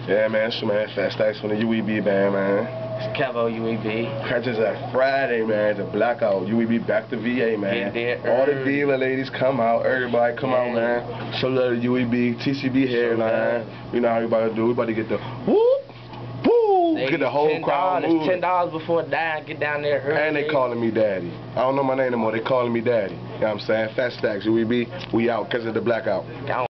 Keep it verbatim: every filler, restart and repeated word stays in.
Yeah, man, it's your man, Fat Stacks from the U E B band, man. It's Kevo U E B. Catches that Friday, man, the blackout. U E B back to V A, man. Yeah, All the dealer ladies come out, everybody come yeah. out, man. Show love to U E B, T C B headline. You know how we about to do. We about to get the whoop, woo, they get the whole crowd moving. It's ten dollars before dying. Get down there early. And they calling me daddy. I don't know my name anymore. They calling me daddy. You know what I'm saying? Fat Stacks, U E B, we out because of the blackout.